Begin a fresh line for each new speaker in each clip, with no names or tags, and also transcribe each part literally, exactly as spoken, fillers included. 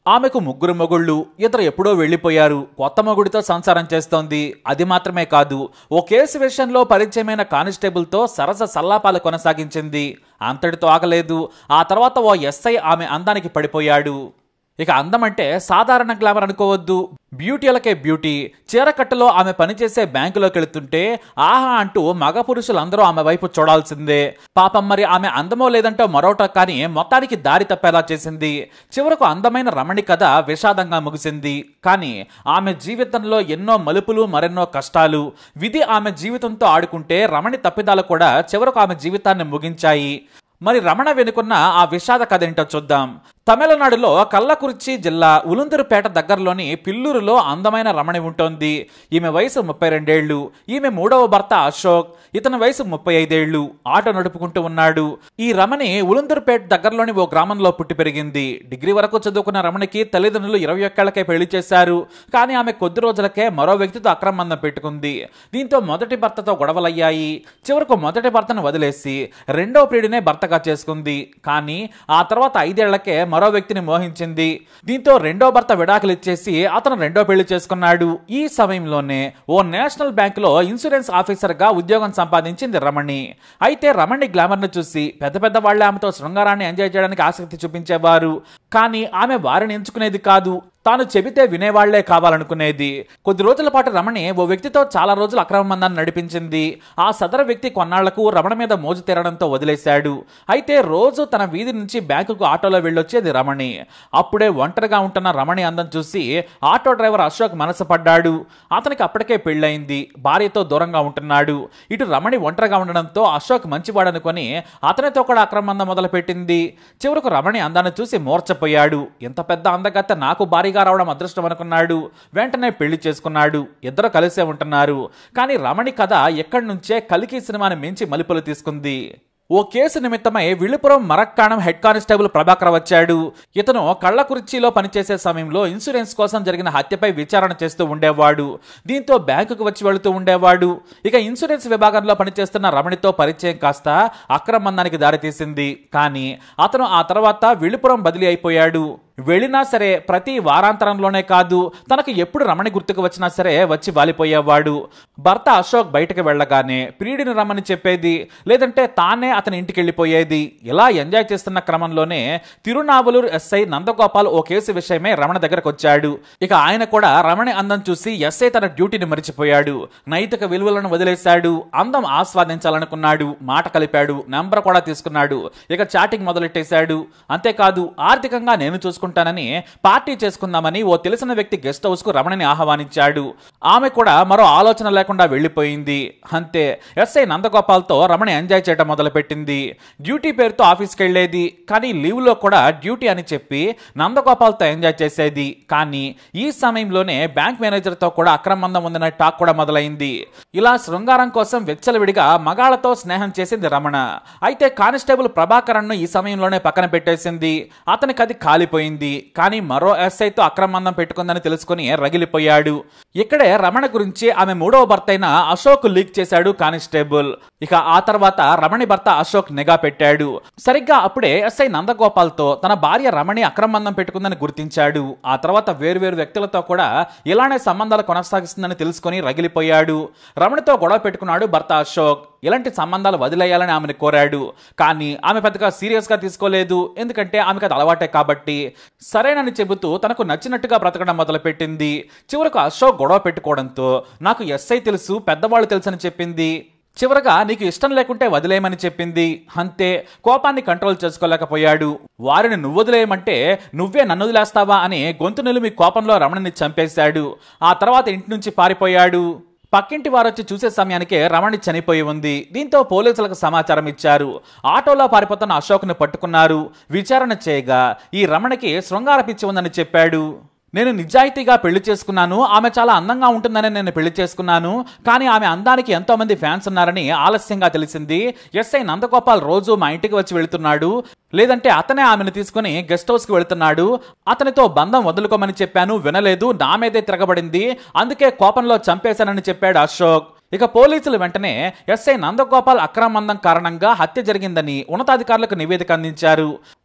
ఆమెకు ముగ్గురు మొగుళ్ళు, ఇద్దరు ఎప్పుడో వెళ్లిపోయారు. కొత్త మొగుడితో సంసారం చేస్తోంది. అది మాత్రమే కాదు, ఓ కేసు విషయంలో పరిచయమైన కానిస్టేబుల్తో సరస సల్లాపాలు కొనసాగించింది. అంతటితో ఆగలేదు. ఆ తర్వాత ఓ ఎస్ఐ ఆమె అందానికి పడిపోయాడు. ఇక అందం అంటే సాధారణ గ్లామర్ అనుకోవద్దు, బ్యూటీలకే బ్యూటీ. చీరకట్టలో ఆమె పనిచేసే బ్యాంకులోకి వెళుతుంటే ఆహా అంటూ మగ పురుషులందరూ ఆమె వైపు చూడాల్సిందే. పాపం మరి ఆమె అందమో లేదంటో మరోట కానీ మొత్తానికి దారి తప్పేలా చేసింది. చివరకు అందమైన రమణి కథ విషాదంగా ముగిసింది. కానీ ఆమె జీవితంలో ఎన్నో మలుపులు, మరెన్నో కష్టాలు. విధి ఆమె జీవితంతో ఆడుకుంటే రమణి తప్పిదాలు కూడా చివరకు ఆమె జీవితాన్ని ముగించాయి. మరి రమణ వెనుకున్న ఆ విషాద కథ ఏంటో చూద్దాం. తమిళనాడులో కల్లకురిచి జిల్లా ఉలుందురుపేట దగ్గరలోని పిల్లూరులో అందమైన రమణి ఉంటోంది. ఈమె వయసు ముప్పై రెండేళ్లు. ఈమె మూడవ భర్త అశోక్, ఇతని వయసు ముప్పై ఐదేళ్లు. ఆటో నడుపుకుంటూ ఉన్నాడు. ఈ రమణి ఉలుందురుపేట దగ్గరలోని ఓ గ్రామంలో పుట్టి పెరిగింది. డిగ్రీ వరకు చదువుకున్న రమణికి తల్లిదండ్రులు ఇరవై ఒక్కేళ్లకే పెళ్లి చేశారు. కానీ ఆమె కొద్ది రోజులకే మరో వ్యక్తితో అక్రమందం పెట్టుకుంది. దీంతో మొదటి భర్తతో గొడవలయ్యాయి. చివరకు మొదటి భర్తను వదిలేసి రెండో ప్రియుడినే భర్తగా చేసుకుంది. కానీ ఆ తర్వాత ఐదేళ్లకే మరో వ్యక్తిని మోహించింది. దీంతో రెండో భర్త విడాకులు ఇచ్చేసి అతను రెండో పెళ్లి చేసుకున్నాడు. ఈ సమయంలోనే ఓ నేషనల్ బ్యాంకులో ఇన్సూరెన్స్ ఆఫీసర్ గా ఉద్యోగం సంపాదించింది రమణి. అయితే రమణి గ్లామర్ ను చూసి పెద్ద పెద్ద వాళ్ళే ఆమెతో శృంగారాన్ని ఎంజాయ్ చేయడానికి ఆసక్తి చూపించేవారు. కానీ ఆమె వారిని ఎంచుకునేది కాదు, తాను చెబితే వినేవాళ్లే కావాలనుకునేది. కొద్ది రోజుల పాటు రమణి ఓ వ్యక్తితో చాలా రోజులు అక్రమ బంధాన్ని నడిపించింది. ఆ సదరు వ్యక్తి కొన్నాళ్లకు రమణ మీద మోజు తీరడంతో వదిలేశాడు. అయితే రోజు తన వీధి నుంచి బ్యాంకుకు ఆటోలో వెళ్ళొచ్చేది రమణి. అప్పుడే ఒంటరిగా ఉంటున్న రమణి అందం చూసి ఆటో డ్రైవర్ అశోక్ మనసు పడ్డాడు. అతనికి అప్పటికే పెళ్లయింది, భార్యతో దూరంగా ఉంటున్నాడు. ఇటు రమణి ఒంటరిగా ఉండడంతో అశోక్ మంచివాడనుకొని అతనితో కూడా అక్రమ బంధం మొదలుపెట్టింది. చివరకు రమణి అందాన్ని చూసి మూర్చపోయాడు. ఇంత పెద్ద అందగత్తె నాకు భార్య రావడం అదృష్టం అనుకున్నాడు. వెంటనే పెళ్లి చేసుకున్నాడు. ఇద్దరు కలిసే ఉంటున్నారు. కానీ రమణి కథ ఎక్కడి నుంచే కల్కి సినిమాని మించి మలుపులు తీసుకుంది. ఓ కేసు నిమిత్తమై విழுப்புరం మరక్కాణం హెడ్ కానిస్టేబుల్ ప్రభాకర్ వచ్చాడు. ఇతను కళ్ళకురిచిలో పనిచేసే సమయంలో ఇన్సూరెన్స్ కోసం జరిగిన హత్యపై విచారణ చేస్తూ ఉండేవాడు. దీంతో బ్యాంకుకు వచ్చి వెళుతూ ఉండేవాడు. ఇక ఇన్సూరెన్స్ విభాగంలో పనిచేస్తున్న రమణితో పరిచయం కాస్త అక్రమందానికి దారితీసింది. కానీ అతను ఆ తర్వాత విழுப்புరం బదిలీ అయిపోయాడు. వెళ్ళినా సరే ప్రతి వారాంతరంలోనే కాదు, తనకు ఎప్పుడు రమణి గుర్తుకు వచ్చినా సరే వచ్చి వాలిపోయేవాడు. భర్త అశోక్ బయటకు వెళ్ళగానే ప్రియుడిని రమ్మని చెప్పేది, లేదంటే తానే అతని ఇంటికి వెళ్ళిపోయేది. ఇలా ఎంజాయ్ చేస్తున్న క్రమంలోనే తిరునావలూరు ఎస్ఐ నందగోపాల్ ఓ కేసు విషయమే రమణ దగ్గరకు వచ్చాడు. ఇక ఆయన కూడా రమణి అందం చూసి ఎస్ఐ తన డ్యూటీని మరిచిపోయాడు. నైతిక విలువలను వదిలేశాడు. అందం ఆస్వాదించాలనుకున్నాడు. మాట కలిపాడు. నెంబర్ కూడా తీసుకున్నాడు. ఇక చాటింగ్ మొదలెట్టేశాడు. అంతేకాదు ఆర్థికంగా నేను చూసుకుంటాను ానని పార్టీ చేసుకుందామని ఓ తెలిసిన వ్యక్తి గెస్ట్ హౌస్ కు రమణిని ఆహ్వానించాడు. ఆమె కూడా మరో ఆలోచన లేకుండా వెళ్లిపోయింది. అంతే, ఎస్ఐ నందగోపాల్తో రమణి ఎంజాయ్ చేయడం మొదలుపెట్టింది. డ్యూటీ పేరుతో ఆఫీస్కి వెళ్లేది. కానీ లీవ్ లో కూడా డ్యూటీ అని చెప్పి నందగోపాల్తో ఎంజాయ్ చేసేది. కానీ ఈ సమయంలోనే బ్యాంక్ మేనేజర్ తో కూడా అక్రమందం ఉందనే టాక్ కూడా మొదలైంది. ఇలా శృంగారం కోసం వెచ్చలవిడిగా మగాళ్లతో స్నేహం చేసింది రమణ. అయితే కానిస్టేబుల్ ప్రభాకరన్ ను ఈ సమయంలోనే పక్కన పెట్టేసింది. అతనికి అది కాలిపోయింది. కానీ మరో ఎస్ఐతో అక్రమందం పెట్టుకుందని తెలుసుకుని రగిలిపోయాడు. ఇక్కడే రమణ గురించి ఆమె మూడవ భర్త అయిన అశోక్ లీక్ చేశాడు కానిస్టేబుల్. ఇక ఆ తర్వాత రమణి భర్త అశోక్ నిఘా పెట్టాడు. సరిగ్గా అప్పుడే ఎస్ఐ నందగోపాల్తో తన భార్య రమణి అక్రమందం పెట్టుకుందని గుర్తించాడు. ఆ తర్వాత వేరువేరు వ్యక్తులతో కూడా ఇలానే సంబంధాలు కొనసాగిస్తుందని తెలుసుకుని రగిలిపోయాడు. రమణితో గొడవ పెట్టుకున్నాడు భర్త అశోక్. ఇలాంటి సంబంధాలు వదిలేయాలని ఆమెను కోరాడు. కానీ ఆమె పెద్దగా సీరియస్ గా తీసుకోలేదు. ఎందుకంటే ఆమెకు అది అలవాటే కాబట్టి. సరేనని చెబుతూ తనకు నచ్చినట్టుగా బ్రతకడం మొదలుపెట్టింది. చివరకు అశోక్ గొడవ పెట్టుకోవడంతో నాకు ఎస్ఐ తెలుసు, పెద్దవాళ్ళు తెలుసు అని చెప్పింది. చివరగా నీకు ఇష్టం లేకుంటే వదిలేయమని చెప్పింది. అంతే, కోపాన్ని కంట్రోల్ చేసుకోలేకపోయాడు. వారిని నువ్వు వదిలేయమంటే నువ్వే నన్ను వదిలేస్తావా అని గొంతు నిలిమి కోపంలో రమణిని చంపేశాడు. ఆ తర్వాత ఇంటి నుంచి పారిపోయాడు. పక్కింటి వారొచ్చి చూసే సమయానికే రమణి చనిపోయి ఉంది. దీంతో పోలీసులకు సమాచారం ఇచ్చారు. ఆటోలో పారిపోతున్న అశోక్ను పట్టుకున్నారు. విచారణ చేయగా ఈ రమణికి శృంగార పిచ్చి ఉందని చెప్పాడు. నేను నిజాయితీగా పెళ్లి చేసుకున్నాను, ఆమె చాలా అందంగా ఉంటుందని నేను పెళ్లి చేసుకున్నాను. కానీ ఆమె అందానికి ఎంతో మంది ఫ్యాన్స్ ఉన్నారని ఆలస్యంగా తెలిసింది. ఎస్ఐ నందగోపాల్ రోజు మా ఇంటికి వచ్చి వెళుతున్నాడు, లేదంటే అతనే ఆమెను తీసుకుని గెస్ట్ హౌస్ కి వెళుతున్నాడు. అతనితో బంధం వదులుకోమని చెప్పాను, వినలేదు, నా మీదే తిరగబడింది. అందుకే కోపంలో చంపేశానని చెప్పాడు అశోక్. ఇక పోలీసులు వెంటనే ఎస్ఐ నందగోపాల్ అక్రమందం కారణంగా హత్య జరిగిందని ఉన్నతాధికారులకు నివేదిక అందించారు.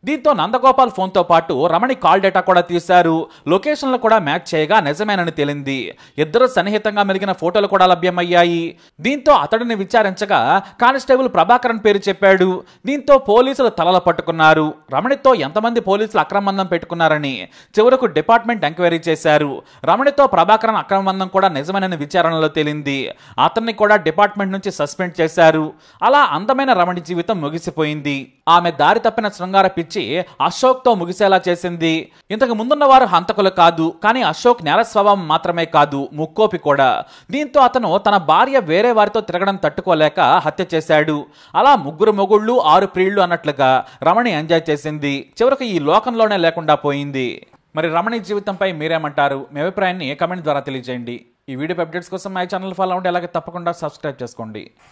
దీంతో నందగోపాల్ ఫోన్తో పాటు రమణి కాల్ డేటా కూడా తీశారు. లొకేషన్లు కూడా మ్యాచ్ చేయగా నిజమేనని తేలింది. ఇద్దరు సన్నిహితంగా మెలిగిన ఫోటోలు కూడా లభ్యమయ్యాయి. దీంతో అతడిని విచారించగా కానిస్టేబుల్ ప్రభాకరన్ పేరు చెప్పాడు. దీంతో పోలీసులు తలలు పట్టుకున్నారు. రమణితో ఎంతమంది పోలీసులు అక్రమందం పెట్టుకున్నారని చివరకు డిపార్ట్మెంట్ ఎంక్వైరీ చేశారు. రమణితో ప్రభాకరన్ అక్రమందం కూడా నిజమేనని విచారణలో తేలింది. అతన్ని కూడా డిపార్ట్మెంట్ నుంచి సస్పెండ్ చేశారు. అలా అందమైన రమణి జీవితం ముగిసిపోయింది. ఆమె దారి తప్పిన శృంగార పిచ్చి అశోక్ తో ముగిసేలా చేసింది. ఇంతకు ముందున్న వారు హంతకులు కాదు, కానీ అశోక్ నేర స్వభావం మాత్రమే కాదు, ముక్కోపి కూడా. దీంతో అతను తన భార్య వేరే వారితో తిరగడం తట్టుకోలేక హత్య చేశాడు. అలా ముగ్గురు మొగుళ్ళు ఆరు ప్రియుళ్ళు అన్నట్లుగా రమణి ఎంజాయ్ చేసింది. చివరకు ఈ లోకంలోనే లేకుండా పోయింది. మరి రమణి జీవితంపై మీరేమంటారు? మీ అభిప్రాయాన్ని కమెంట్ ద్వారా తెలియజేయండి. ఈ వీడియో అప్డేట్స్ కోసం మా ఛానల్ ఫాలో అవ్వండి. అలాగే తప్పకుండా సబ్స్క్రైబ్ చేసుకోండి.